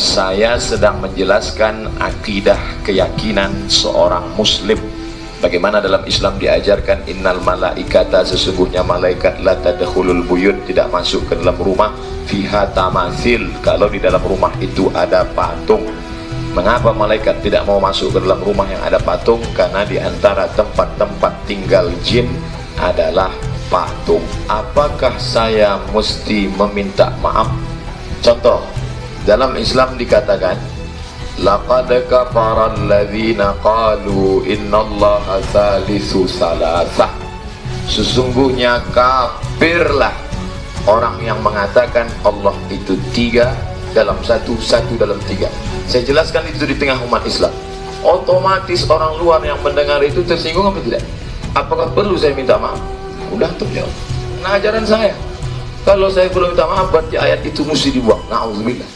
Saya sedang menjelaskan akidah keyakinan seorang muslim. Bagaimana dalam Islam diajarkan innal malaikata, sesungguhnya malaikat la tadkhulul buyut, tidak masuk ke dalam rumah fiha tamatsil, kalau di dalam rumah itu ada patung. Mengapa malaikat tidak mau masuk ke dalam rumah yang ada patung? Karena di antara tempat-tempat tinggal jin adalah patung. Apakah saya mesti meminta maaf? Contoh, dalam Islam dikatakan laqad kafara alladzina qalu innallaha thalithu salasah, sesungguhnya kafirlah orang yang mengatakan Allah itu tiga dalam satu, satu dalam tiga. Saya jelaskan itu di tengah umat Islam. Otomatis orang luar yang mendengar itu tersinggung apa tidak? Apakah perlu saya minta maaf? Udah tuh jawab. Nah, ajaran saya, kalau saya perlu minta maaf berarti ayat itu mesti dibuang. Na'udzubillah.